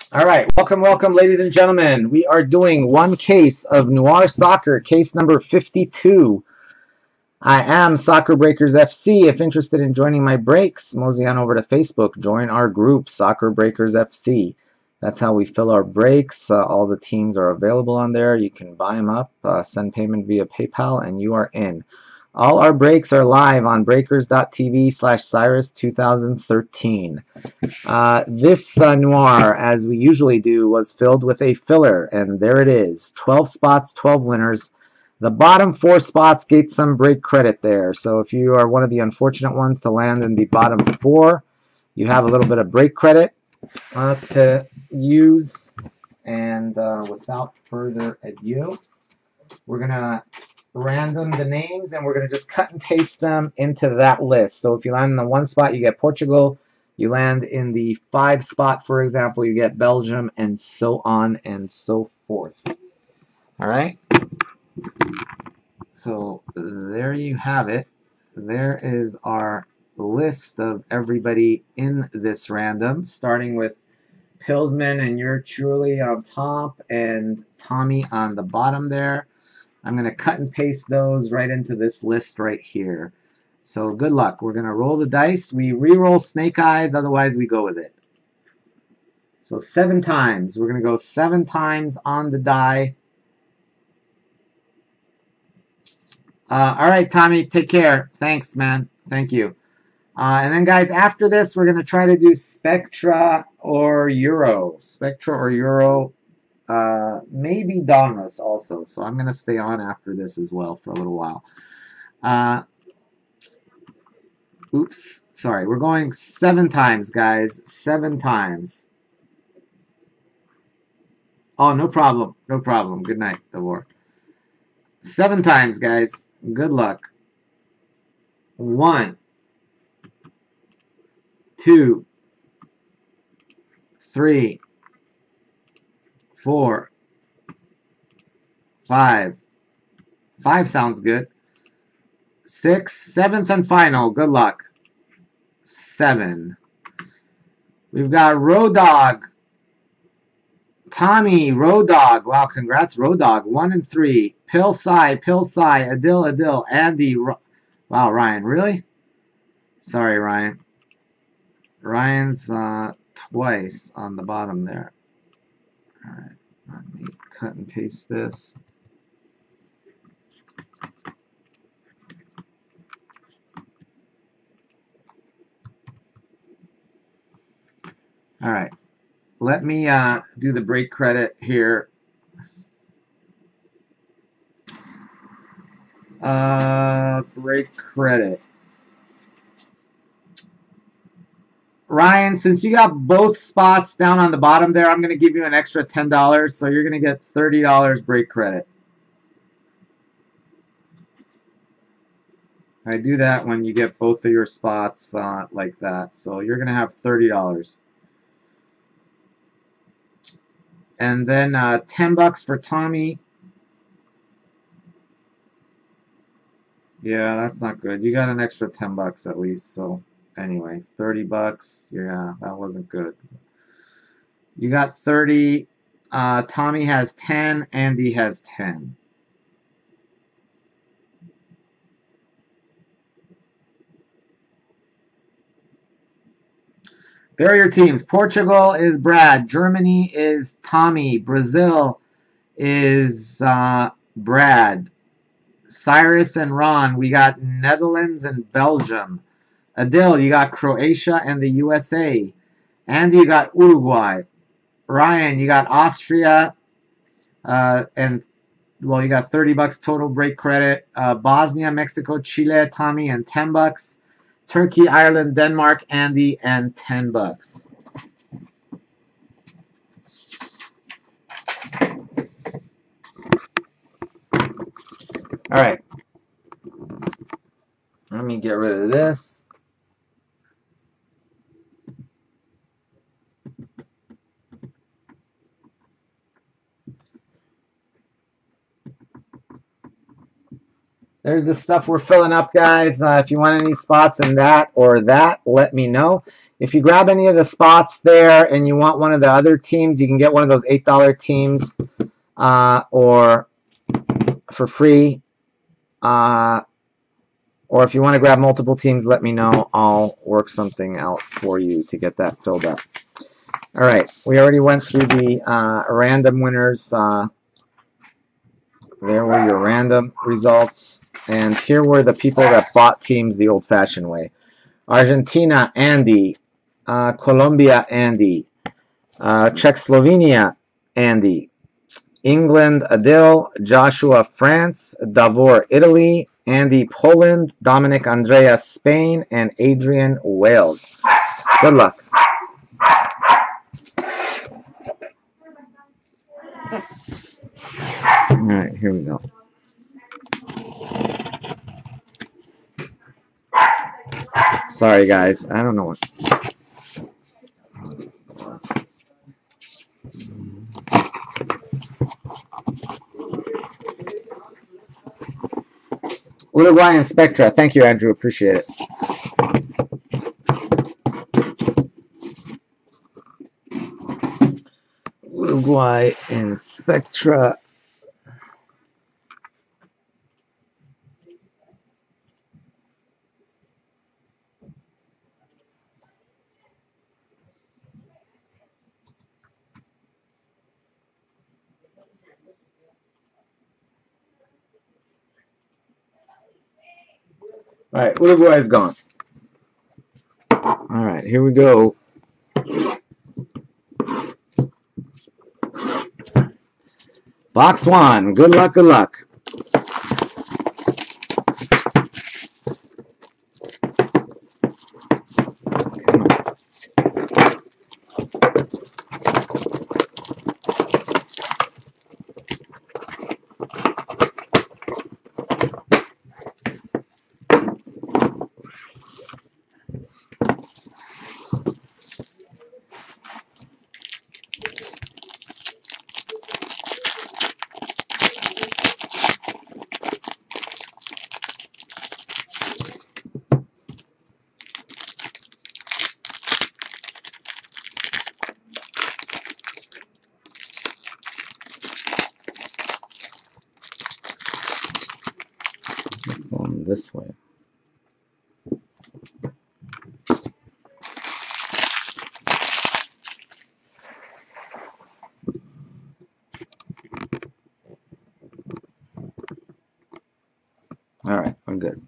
All right, welcome, ladies and gentlemen. We are doing one case of Noir Soccer, case number 52. I am Soccer Breakers FC. If interested in joining my breaks, mosey on over to Facebook. Join our group, Soccer Breakers FC. That's how we fill our breaks. All the teams are available on there. You can buy them up, send payment via PayPal, and you are in. All our breaks are live on breakers.tv/Cyrus2013. This noir, as we usually do, was filled with a filler, and there it is. 12 spots, 12 winners. The bottom 4 spots get some break credit there. So if you are one of the unfortunate ones to land in the bottom 4, you have a little bit of break credit to use. And without further ado, we're going to random the names, and we're going to just cut and paste them into that list. So if you land in the 1 spot, you get Portugal. You land in the 5 spot, for example, you get Belgium, and so on and so forth. All right? So there you have it. There is our list of everybody in this random, starting with Pillsman and you're truly on top, and Tommy on the bottom there. I'm going to cut and paste those right into this list right here. So good luck. We're going to roll the dice. We re-roll snake eyes, otherwise we go with it. So 7 times. We're going to go 7 times on the die. All right, Tommy, take care. Thanks, man. Thank you. And then, guys, after this, we're going to try to do Spectra or Euro. Spectra or Euro. Maybe Donruss also. So I'm going to stay on after this as well for a little while. Oops, sorry. We're going 7 times, guys. 7 times. Oh, no problem. No problem. Good night, Devor. 7 times, guys. Good luck. 1, 2, 3, 4, 5. 5 sounds good. 6, 7th and final. Good luck. 7. We've got Road Dog. Tommy, Road Dog. Wow, congrats, Road Dog. 1 and 3. Pilsai, Adil, Andy. Wow, Ryan, really? Sorry, Ryan. Ryan's twice on the bottom there. All right, let me cut and paste this. All right, let me do the break credit here. Break credit. Ryan, since you got both spots down on the bottom there, I'm going to give you an extra $10, so you're going to get $30 break credit. I do that when you get both of your spots like that, so you're going to have $30. And then $10 for Tommy. Yeah, that's not good. You got an extra $10 at least, so anyway, $30. Yeah, that wasn't good. You got 30. Tommy has 10. Andy has 10. There are your teams. Portugal is Brad. Germany is Tommy. Brazil is Brad. Cyrus and Ron, we got Netherlands and Belgium. Adil, you got Croatia and the USA. Andy, you got Uruguay. Ryan, you got Austria, and well, you got $30 total break credit. Bosnia, Mexico, Chile, Tommy, and $10. Turkey, Ireland, Denmark, Andy, and $10. All right. Let me get rid of this. There's the stuff we're filling up, guys. If you want any spots in that or that, let me know. If you grab any of the spots there and you want one of the other teams, you can get one of those $8 teams or for free. Or if you want to grab multiple teams, let me know. I'll work something out for you to get that filled up. All right, we already went through the random winners. There were your random results. And here were the people that bought teams the old-fashioned way. Argentina, Andy. Colombia, Andy. Czechoslovenia, Andy. England, Adil. Joshua, France. Davor, Italy. Andy, Poland. Dominic, Andrea, Spain. And Adrian, Wales. Good luck. All right, here we go. Sorry, guys. I don't know what. Uruguayan Spectra. Thank you, Andrew. Appreciate it. Uruguay and Spectra. All right, Uruguay is gone. All right, here we go. Box one. Good luck, good luck. Let's go on this way. All right, I'm good.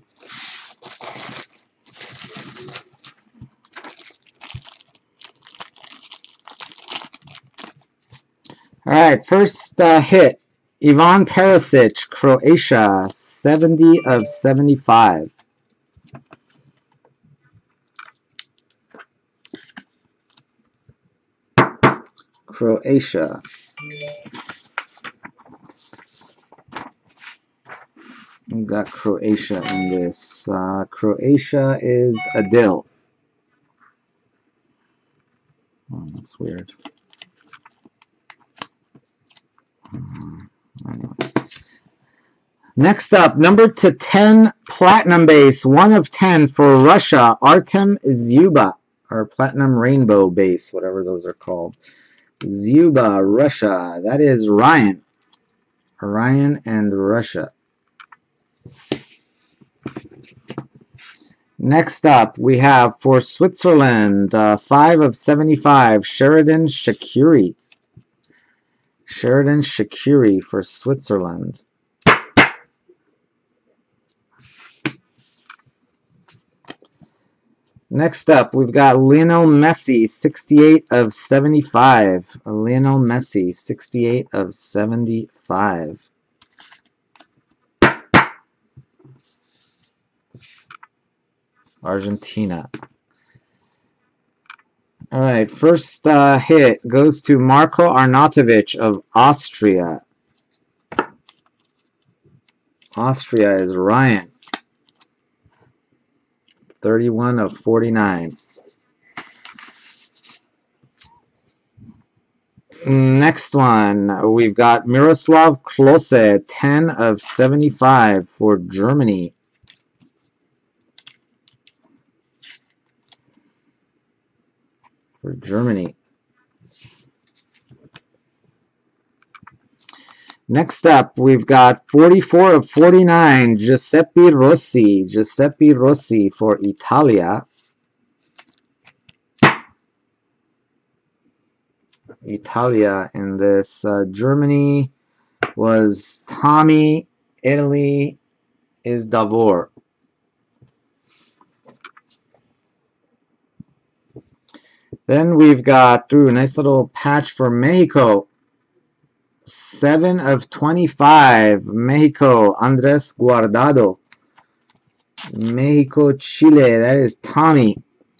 All right, first hit. Ivan Perisic, Croatia, 70 of 75. Croatia. We've got Croatia in this. Croatia is Adil. Oh, that's weird. Anyway. Next up, number to 10 platinum base, 1 of 10 for Russia, Artem Zyuba, or platinum rainbow base, whatever those are called. Zyuba, Russia. That is Ryan. Ryan and Russia. Next up, we have for Switzerland, 5 of 75, Sheridan Shaqiri. Sheridan Shaqiri for Switzerland. Next up, we've got Lionel Messi, 68 of 75. Lionel Messi, 68 of 75. Argentina. All right, first hit goes to Marko Arnautovic of Austria. Austria is Ryan. 31 of 49. Next one, we've got Miroslav Klose, 10 of 75 for Germany. Next up, we've got 44 of 49, Giuseppe Rossi. Giuseppe Rossi for Italia. In this. Germany was Tommy. Italy is Davor. Then we've got, a nice little patch for Mexico. 7 of 25, Mexico, Andres Guardado. Mexico, Chile, that is Tommy.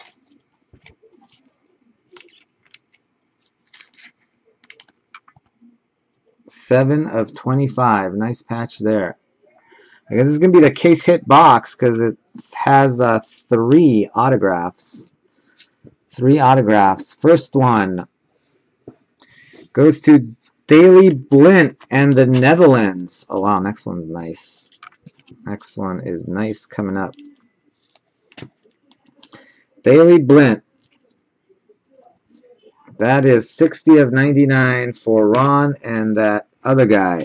Seven of 25, nice patch there. I guess it's going to be the case hit box because it has 3 autographs. 3 autographs. First one goes to Daley Blind and the Netherlands. Oh wow, next one's nice. Next one is nice coming up. Daley Blind. That is 60 of 99 for Ron and that other guy.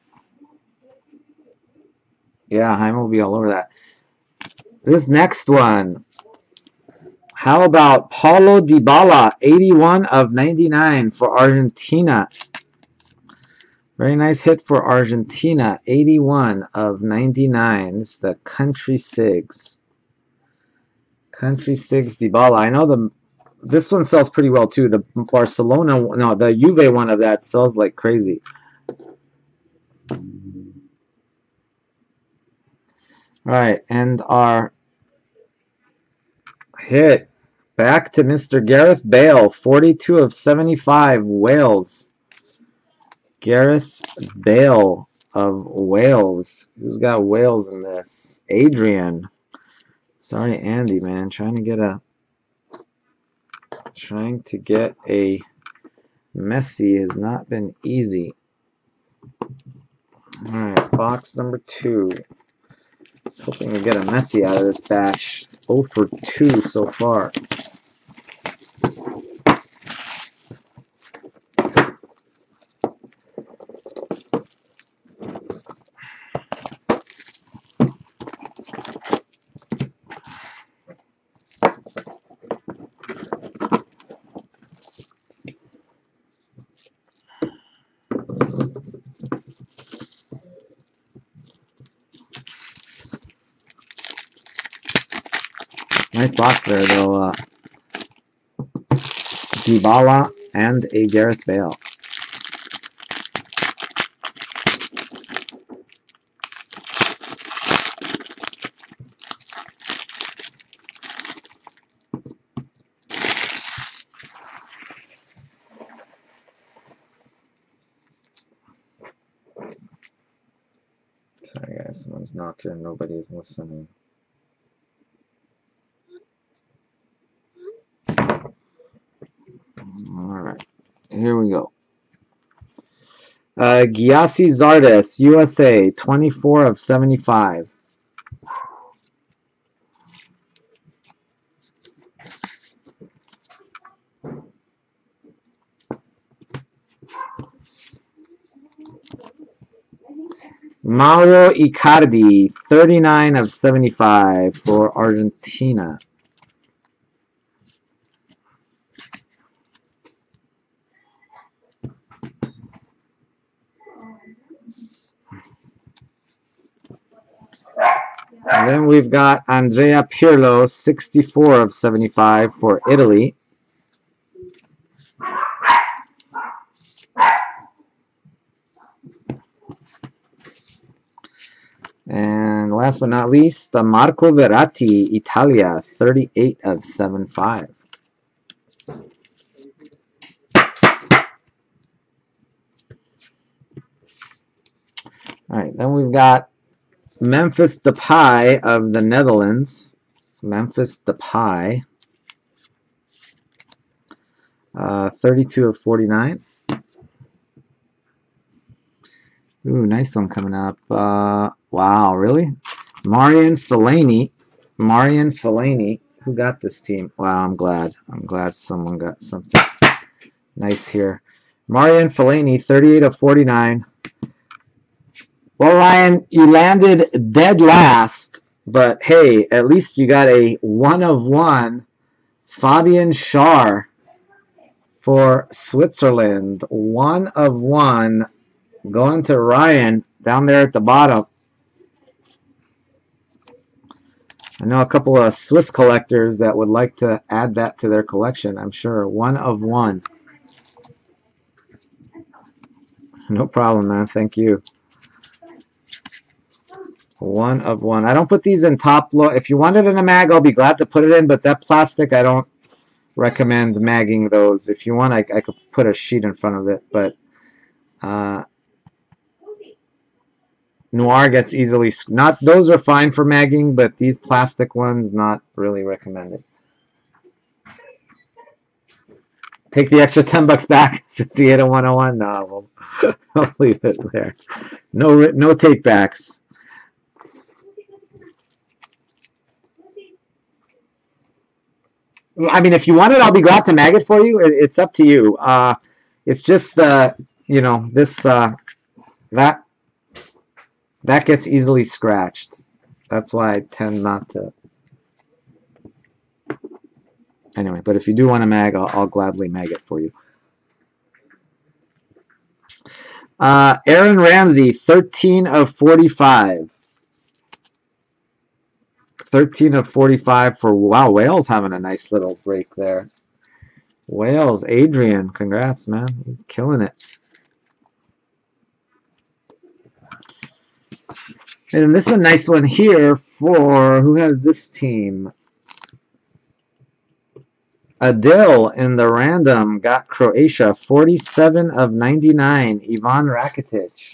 Yeah, Jaime will be all over that. This next one. How about Paulo Dybala, 81 of 99 for Argentina. Very nice hit for Argentina, 81 of 99. This is the Country Sigs. Country Sigs Dybala. I know this one sells pretty well too. The Barcelona, no, the Juve one of that sells like crazy. All right, and our hit back to Mr. Gareth Bale, 42 of 75, Wales. Gareth Bale of Wales. Who's got Wales in this? Adrian. Sorry, Andy, man. Trying to get a Messi has not been easy. All right, box number 2. Hoping to get a Messi out of this batch. 0 for 2 so far. Nice box there, though. Dybala and a Gareth Bale. Sorry, guys. Someone's knocking. Nobody's listening. Alright, here we go. Gyasi Zardes, USA, 24 of 75. Mauro Icardi, 39 of 75 for Argentina. And then we've got Andrea Pirlo, 64 of 75 for Italy. And last but not least, Marco Verratti, Italia, 38 of 75. All right, then we've got Memphis Depay of the Netherlands. Memphis Depay, 32 of 49. Ooh, nice one coming up. Wow, really? Marian Fellaini. Marian Fellaini. Who got this team? Wow, I'm glad. I'm glad someone got something nice here. Marian Fellaini, 38 of 49. Well, Ryan, you landed dead last, but hey, at least you got a 1 of 1 Fabian Schär for Switzerland. 1 of 1 going to Ryan down there at the bottom. I know a couple of Swiss collectors that would like to add that to their collection, I'm sure. 1 of 1. No problem, man. Thank you. 1 of 1. I don't put these in top load. If you want it in a mag, I'll be glad to put it in, but that plastic, I don't recommend magging those. If you want, I could put a sheet in front of it, but Noir gets easily... Not those are fine for magging, but these plastic ones, not really recommended. Take the extra $10 back since he hit a 101. No, I'll leave it there. No take backs. I mean, if you want it, I'll be glad to mag it for you. It's up to you. It's just the, this that gets easily scratched. That's why I tend not to. Anyway, but if you do want to mag, I'll gladly mag it for you. Aaron Ramsey, 13 of 45. 13 of 45 for, wow, Wales having a nice little break there. Wales, Adrian, congrats, man. You're killing it. And this is a nice one here for, who has this team? Adil in the random got Croatia, 47 of 99. Ivan Rakitic.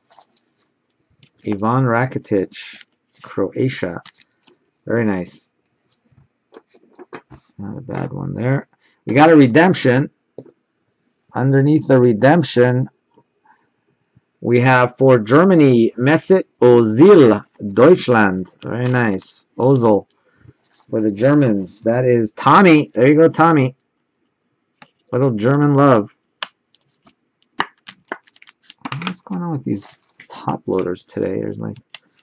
Ivan Rakitic, Croatia. Very nice. Not a bad one there. We got a redemption. Underneath the redemption, we have for Germany, Mesut Ozil, Deutschland. Very nice. Ozil for the Germans. That is Tommy. There you go, Tommy. Little German love. What's going on with these top loaders today? There's like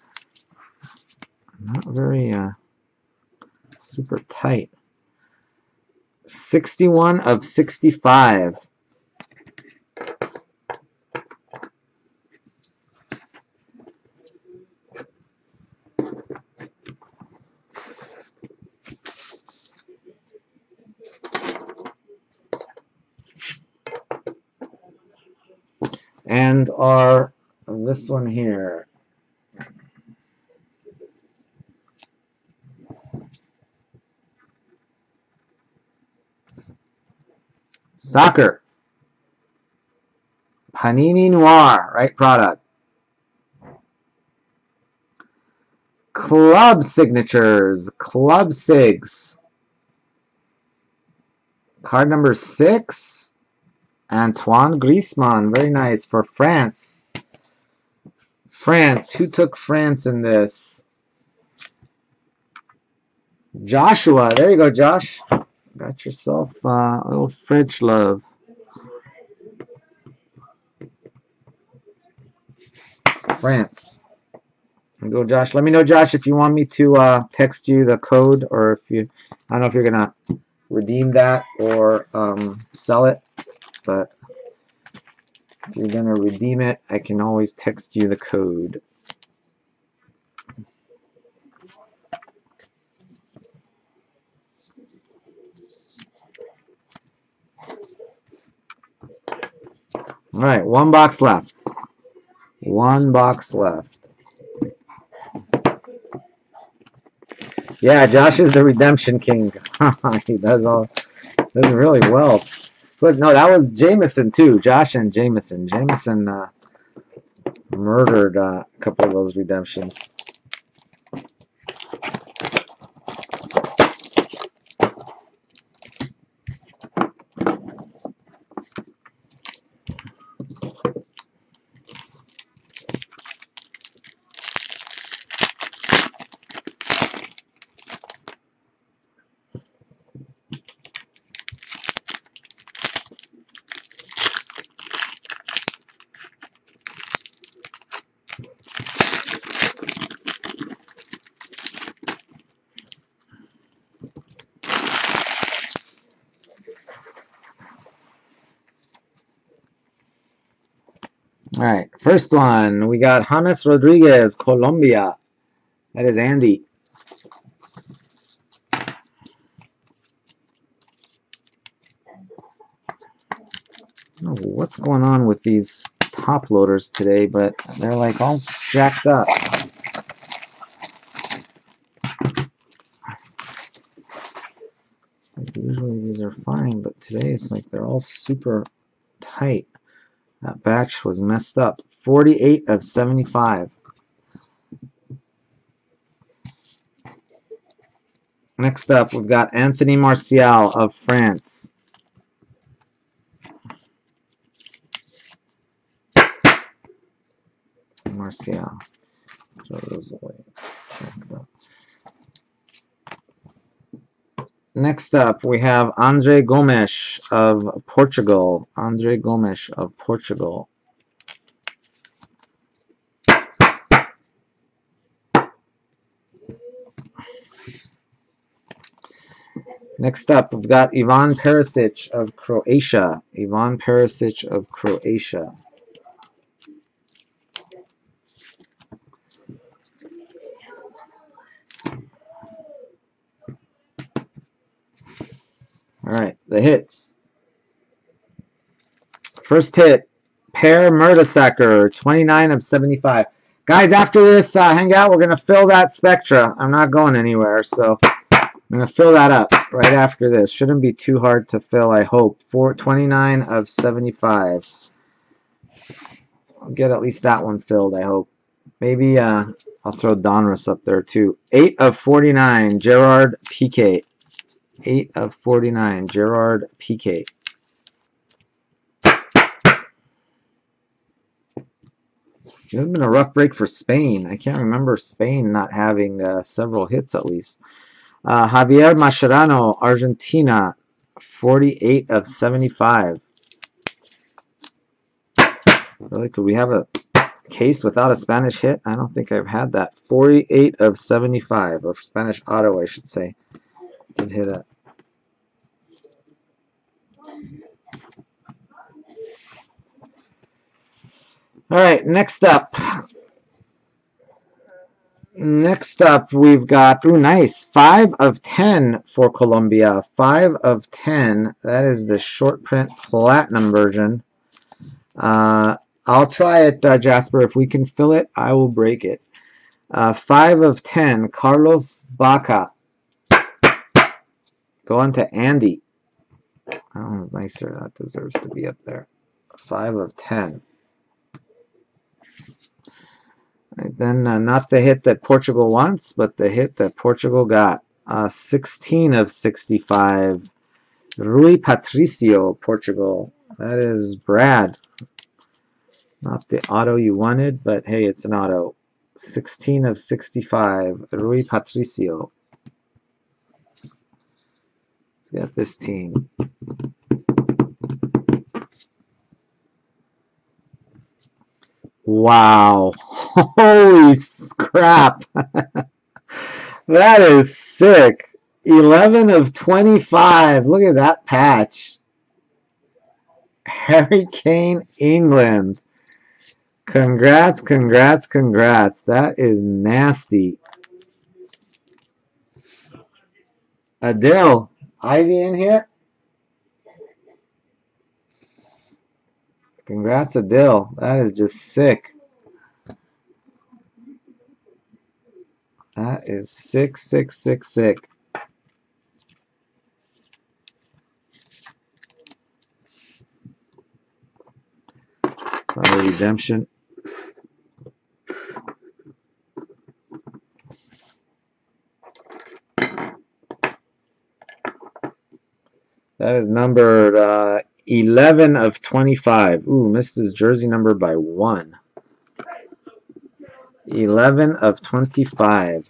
not very super tight. 61 of 65. And this one here. Soccer. Panini Noir, right product. Club signatures. Club Sigs. Card number 6. Antoine Griezmann. Very nice for France. France. Who took France in this? Joshua. There you go, Josh. Got yourself a little French love. France. Go, Josh. Let me know, Josh, if you want me to text you the code, or if you, I don't know if you're gonna redeem that or sell it, but if you're gonna redeem it, I can always text you the code. All right, 1 box left. 1 box left. Yeah, Josh is the redemption king. He does really well. But no, that was Jameson too. Josh and Jameson. Jameson murdered a couple of those redemptions. All right, first one, we got James Rodriguez, Colombia. That is Andy. I don't know what's going on with these top loaders today, but they're like all jacked up. It's like usually these are fine, but today it's like they're all super tight. That batch was messed up. 48 of 75. Next up, we've got Anthony Martial of France. Martial. Throw those away. Next up, we have Andre Gomes of Portugal. Andre Gomes of Portugal. Next up, we've got Ivan Perisic of Croatia. Ivan Perisic of Croatia. All right, the hits. First hit, Per Mertesacker, 29 of 75. Guys, after this hangout, we're going to fill that Spectra. I'm not going anywhere, so I'm going to fill that up right after this. Shouldn't be too hard to fill, I hope. 29 of 75. I'll get at least that one filled, I hope. Maybe I'll throw Donruss up there, too. 8 of 49, Gerard Piqué. 8 of 49, Gerard Piqué. It's been a rough break for Spain. I can't remember Spain not having several hits at least. Javier Mascherano, Argentina, 48 of 75. Really, could we have a case without a Spanish hit? I don't think I've had that. 48 of 75, or Spanish auto, I should say. Did hit it. All right, next up. Next up, we've got, ooh, nice, 5 of 10 for Colombia. 5 of 10. That is the short print platinum version. I'll try it, Jasper. If we can fill it, I will break it. 5 of 10, Carlos Baca. Going to Andy. That one's nicer. That deserves to be up there. 5 of 10. Right, then not the hit that Portugal wants, but the hit that Portugal got. 16 of 65. Rui Patricio, Portugal. That is Brad. Not the auto you wanted, but hey, it's an auto. 16 of 65. Rui Patricio. Let's get this team. Wow. Holy crap. That is sick. 11 of 25. Look at that patch. Harry Kane, England. Congrats, congrats, congrats. That is nasty. Adele. Ivy in here? Congrats, Adele. That is just sick. That is sick, sick, sick, sick. It's not a redemption. That is numbered 11 of 25. Ooh, missed his jersey number by 1. 11 of 25.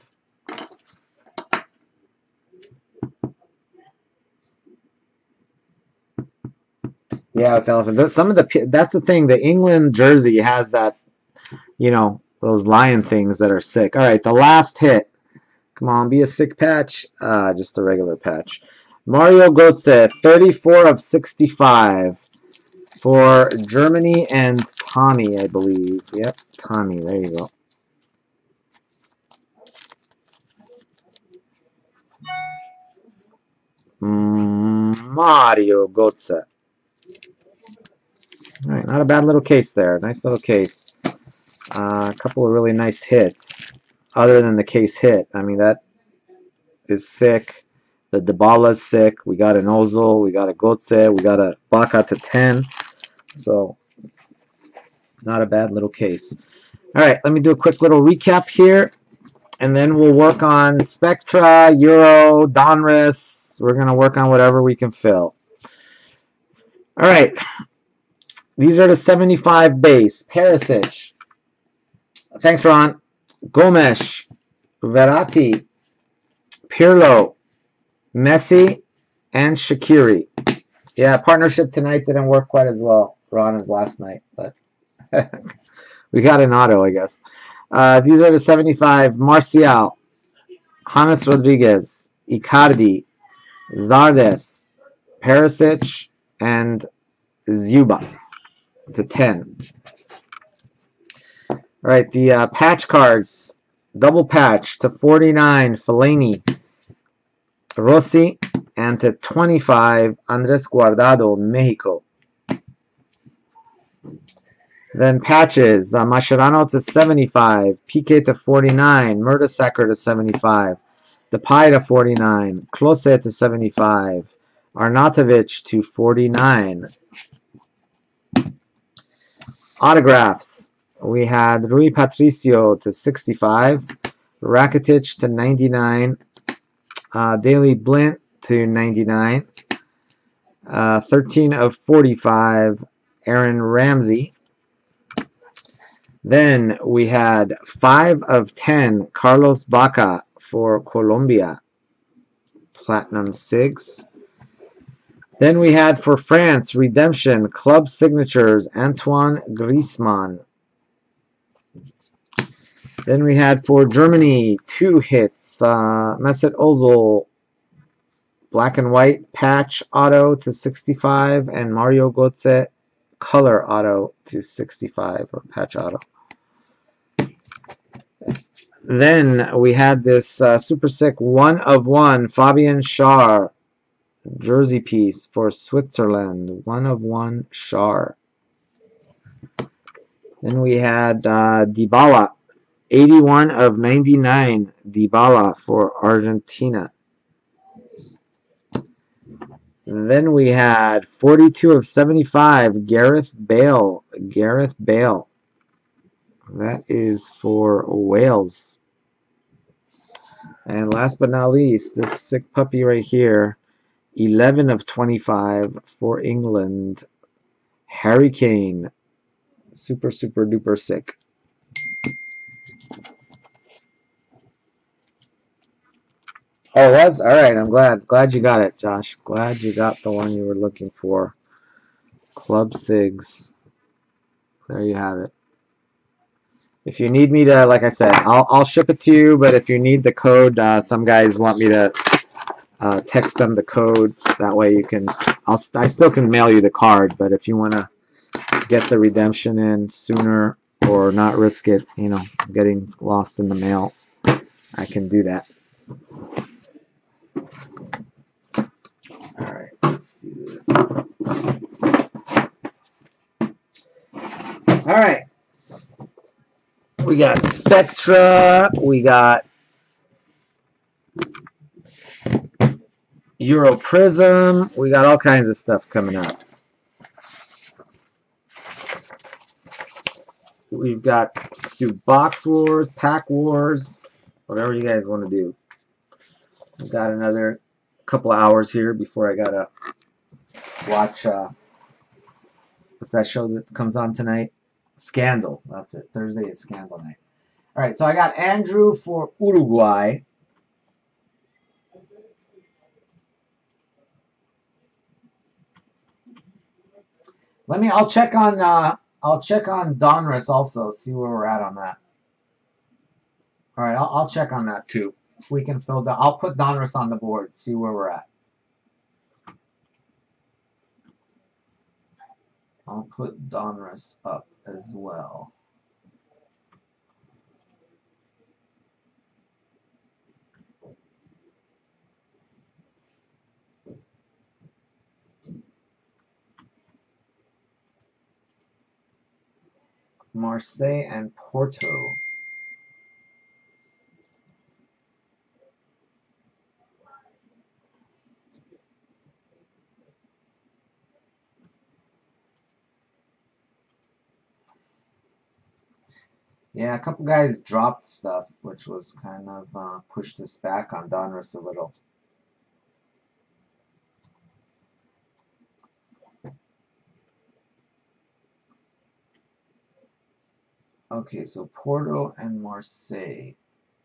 Yeah, with elephant. Some of the that's the thing. The England jersey has that, you know, those lion things that are sick. All right, the last hit. Come on, be a sick patch. Just a regular patch. Mario Götze, 34 of 65 for Germany and Tommy, I believe. Yep, Tommy. There you go. Mario Götze. All right, not a bad little case there. Nice little case. A couple of really nice hits. Other than the case hit, I mean, that is sick. The Dybala's sick. We got an Ozil. We got a Götze. We got a Baka to 10. So, not a bad little case. All right, let me do a quick little recap here. And then we'll work on Spectra, Euro, Donruss. We're going to work on whatever we can fill. All right. These are the 75 base. Perisic. Thanks, Ron. Gomes. Verratti. Pirlo. Messi. And Shaqiri. Yeah, partnership tonight didn't work quite as well, Ron, as last night. But we got an auto, I guess. These are the 75. Martial. James Rodriguez. Icardi. Zardes. Perisic. And Zuba to 10. All right, the patch cards. Double patch to 49, Fellaini, Rossi, and to 25, Andres Guardado, Mexico. Then patches, Mascherano to 75, Piqué to 49, Mertesacker to 75, Depay to 49, Klose to 75, Arnautovic to 49. Autographs. We had Rui Patricio to 65, Rakitic to 99, Daley Blind to 99, 13 of 45, Aaron Ramsey. Then we had 5 of 10, Carlos Bacca for Colombia, Platinum 6. Then we had for France, Redemption, Club Signatures, Antoine Griezmann. Then we had for Germany, 2 hits, Mesut Ozil, Black and White, Patch Auto to 65, and Mario Götze, Color Auto to 65, or Patch Auto. Then we had this super sick 1 of 1, Fabian Schär, jersey piece for Switzerland, 1 of 1 Schär. Then we had Dybala, 81 of 99 Dybala for Argentina. Then we had 42 of 75 Gareth Bale. Gareth Bale. That is for Wales. And last but not least, this sick puppy right here, 11 of 25 for England. Harry Kane. Super, super duper sick. Oh, it was? Alright, I'm glad. Glad you got it, Josh. Glad you got the one you were looking for. Club Sigs. There you have it. If you need me to, like I said, I'll ship it to you, but if you need the code, some guys want me to text them the code. That way you can, I still can mail you the card, but if you want to get the redemption in sooner or not risk it, you know, getting lost in the mail, I can do that. All right, let's see this. All right. We got Spectra, we got Euro Prism, we got all kinds of stuff coming up. We've got do Box Wars, Pack Wars, whatever you guys want to do. We've got another couple of hours here before I gotta watch what's that show that comes on tonight? Scandal. That's it. Thursday is Scandal night. All right, so I got Andrew for Uruguay. I'll check on Donruss also, see where we're at on that. All right, I'll check on that too. If we can fill that, I'll put Donruss on the board, see where we're at. I'll put Donruss up as well. Marseille and Porto. Yeah, a couple guys dropped stuff, which was kind of pushed us back on Donruss a little. Okay, so Porto and Marseille.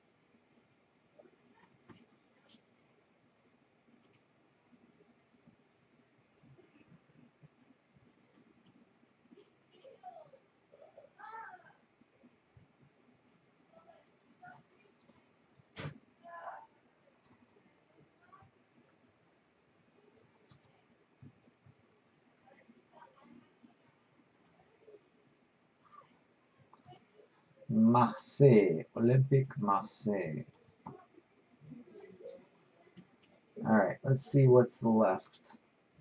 Marseille, Olympique Marseille. All right, let's see what's left.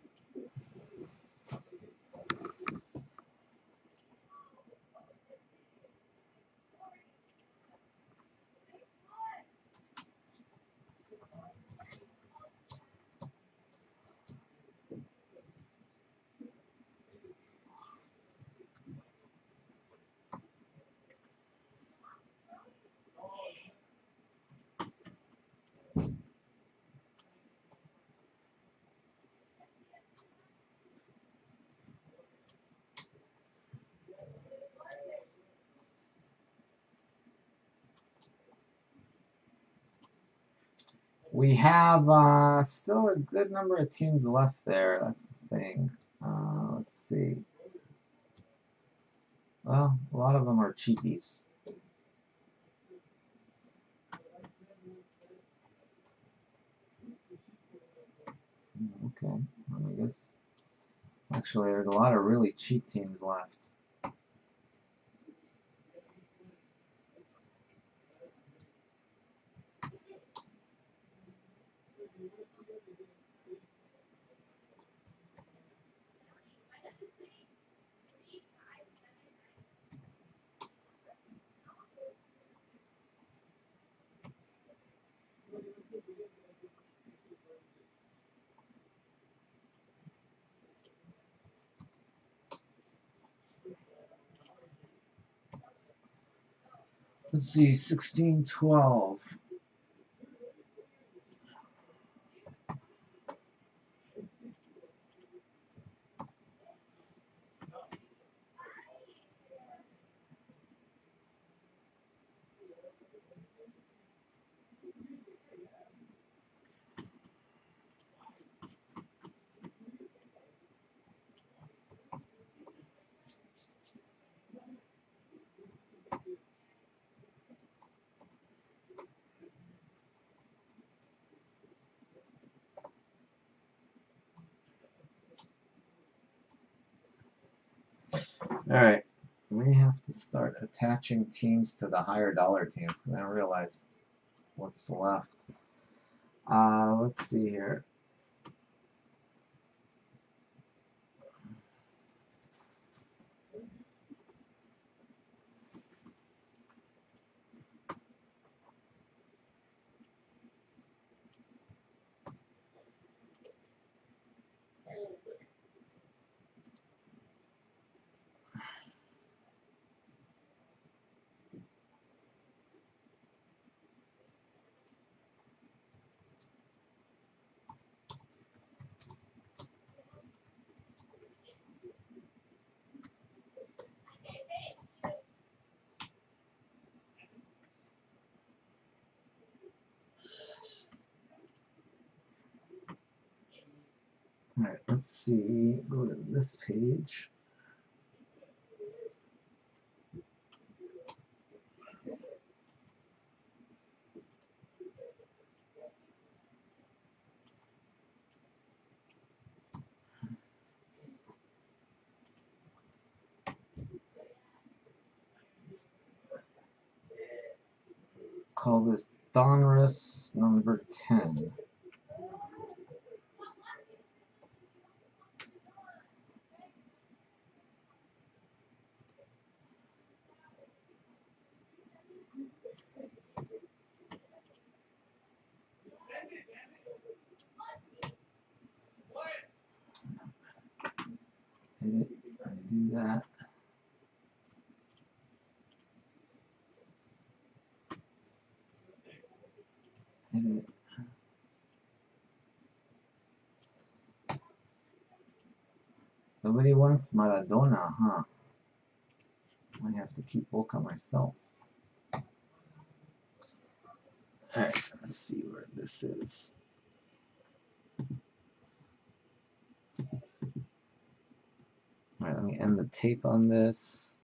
We have still a good number of teams left there. That's the thing. Let's see. Well, a lot of them are cheapies. Okay, I guess actually there's a lot of really cheap teams left. Let's see, 16-12. All right, we have to start attaching teams to the higher dollar teams because I don't realize what's left. Let's see here. All right, let's see. Go to this page. call this Donruss number 10. Hit it, do that. Hit it. Nobody wants Maradona, huh? I have to keep Boca myself. Alright, let's see where this is. Alright, let me end the tape on this.